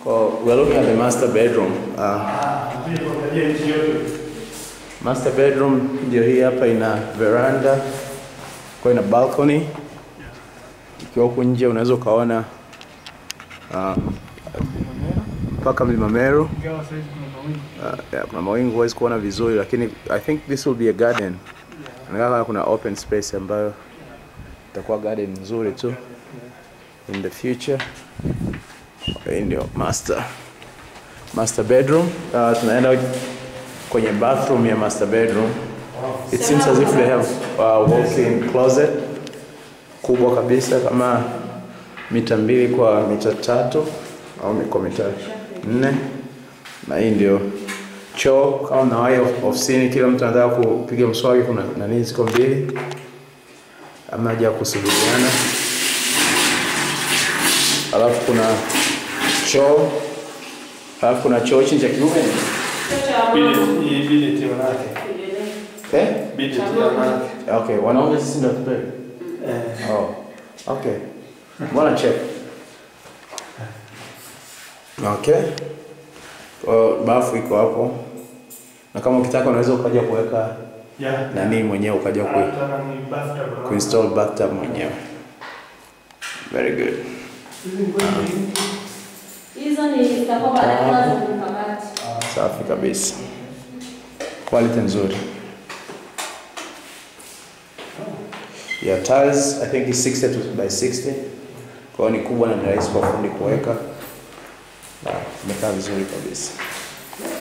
Well, we're looking at the master bedroom. Master bedroom ndio hii hapa, ina veranda, kwa ina balcony. Ukiwa huko nje unaweza ukaona mpaka Mlima Meru. Kuna mawingu huwezi kuona vizuri, lakini I think this will be a garden. Nataka kuna open space ambayo itakuwa garden nzuri tu in the future. Okay, ndio master bedroom. Tunaenda kwenye bathroom ya master bedroom. It seems as if they have a walk-in closet kubwa kabisa, kama mita 2 kwa mita 3 au kwa mita 4. Na hii ndio choo. Kama unawahi ofisini, kila mtu anataka kupiga mswaki, kuna nani ziko 2 ama haja kusubiliana. Alafu kuna choo. Alafu kuna choo cha kiume. Bili wanawake. Bili wanawake. Okay, wanaume sisi ndio tupe. Oh. Okay. Mbona check. Okay. Bafu iko hapo. Na kama ukitaka unaweza ukaja kuweka nani mwenyewe, ukaja kuinstall bathtub mwenyewe. Very good. Hizo ni zitakuwa baada ya mkakati. Safi kabisa. Quality nzuri. Yeah, tiles I think is 60 by 60. Kwa hiyo ni kubwa na ni rahisi kwa fundi kuweka. Imekaa vizuri kabisa.